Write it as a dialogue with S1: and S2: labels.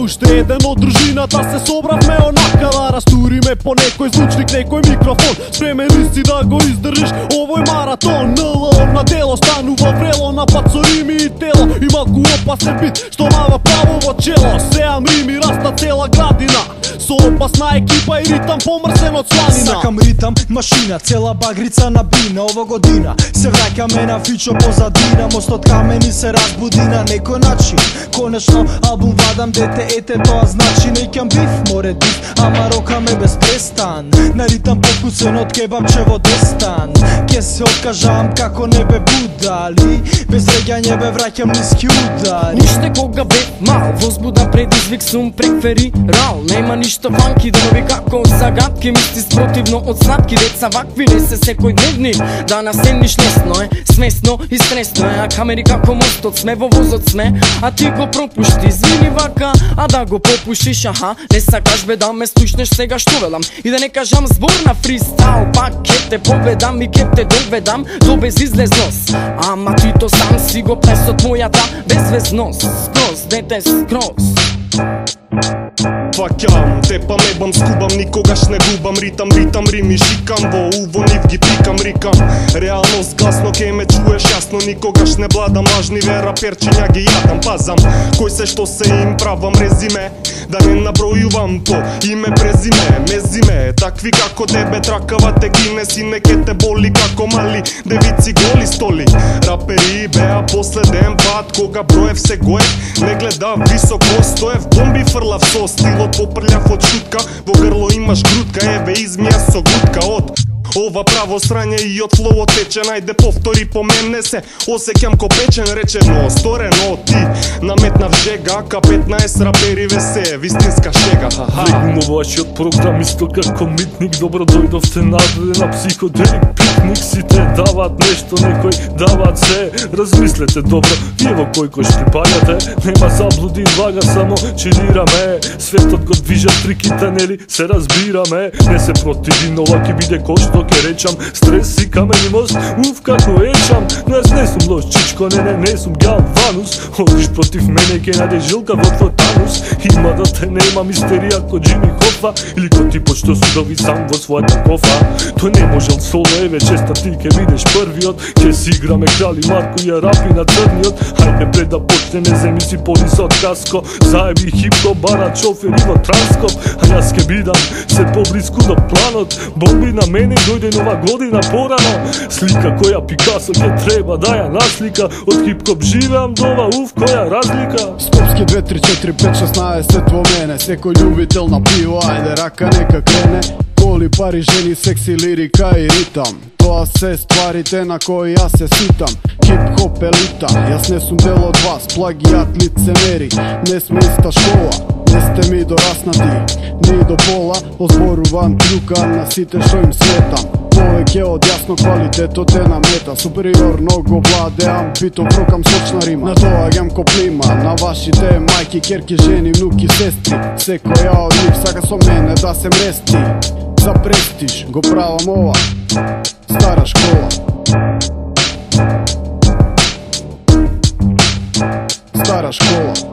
S1: уште еден од дружината се собравме онака да растуриме по некој звучник, некој микрофон. Спремен ли си да го издржиш овој маратон? НЛО на дело станува врело, напад со рими и тело. И малку опасен бит што мава право во чело. Сеам рими, раста цела градина со опасна екипа и ритам помрсен од сланина.
S2: Сакам ритам, машина, цела багрица на бина. Ова година се враќаме на фичо позадина. Мостот камени се разбуди на некој начин. Конечно албум вадам, дете, ете тоа значи. Неќам биф, море диф, ама рокаме без престан. На ритам покусен од кебапче во дестан. Ке се откажам како не бе будали. Без реѓање бе враќам ниски удари.
S3: Уште кога бе мал, возбудан предизвик сум преферирал. Нема ништо фанки, денови како загадки. Мисли спротивно од сладки, деца вакви не се секој дневни. Да насениш лесно е, смесно и стресно е. А камери како мостот сме, во возот сме, а ти го пропушти. Извини вака, а да го попушиш, аха. Не сакаш бе да ме слушнеш сега што велам. И да не кажам збор на фристайл, пак ке те победам и ке те доведам до безизлезност. Ама ти то сам си го прес од мојата безвезност. Скроз, дете, скроз.
S4: Фаќам, тепам, ебам, скубам, никогаш не губам ритам, ритам, рими, шикам, во уво нив ги прикам, рикам. Реалност гласно ке ме чуеш јасно, никогаш не бладам, лажни раперчиња ги јадам, пазам. Кој се што се им правам резиме, да не набројувам по име презиме, мезиме. Такви како тебе тракава те гине, сине ке те боли како мали девици голи столи. Рапери беа последен пат, кога броев се гоев, не гледав високо, стоев бомби фрлав со стилот попрљав од шутка, во грло имаш грудка, еве измија со гутка од ова право срање и од флоот тече. Најде повтори по мене се осеќам ко печен, речено сторено ти наметнав жега, ка 15 рапери весе вистинска шега.
S5: Влегнум вашиот програм исто како митник, добро дојдовте надве на психоделик пикник. Сите дават нешто, некој дават се, размислете добро, вие во кој кој припаѓате. Нема заблуди, вага, само чилираме. Светот го движат триките, нели се разбираме. Не се противим, ова ќе биде кој што ке речам. Стрес и камени мост, уф како ечам. Но јас не сум лош чичко, не сум Галванус. Одиш против мене ке најде жилка во твој танус. Има да те нема мистерија ко Джими Хофа, или ко типот што судови сам во својата кофа. Тој не можел соло, еве честа ти ке бидеш првиот. Ке си играме крали Марко и рапи на црниот. Хајде пред да почне, не земи си полис од каско. Заеби хип-хоп, барат шофери во транскоп. А јас ке бидам се поблиску до планот. Бомби на мене дојде нова година порано. Слика која Пикасо ке треба да ја наслика. Од хип-хоп живеам до ова, уф, која разлика.
S1: Скопски 2, 3, 4, 5, 16 во мене. Секој љубител на пиво, ајде рака нека крене. Коли, пари, жени, секси, лирика и ритам. Тоа се стварите на кои јас се ситам. Хип-хоп елита, јас не сум дел од вас. Плагијат, лицемери, не сме иста школа. Не сте ми дораснати, ни до пола. Озборувам клюка на сите што им светам. Повеќе од јасно квалитетот е на мета. Супериорно го владеам, битов рокам сочна рима. Надоаѓам ко плима на вашите мајки, керки, жени, внуки, сестри. Секоја од нив сака со мене да се мрести. За престиж го правам ова, стара школа. Стара школа.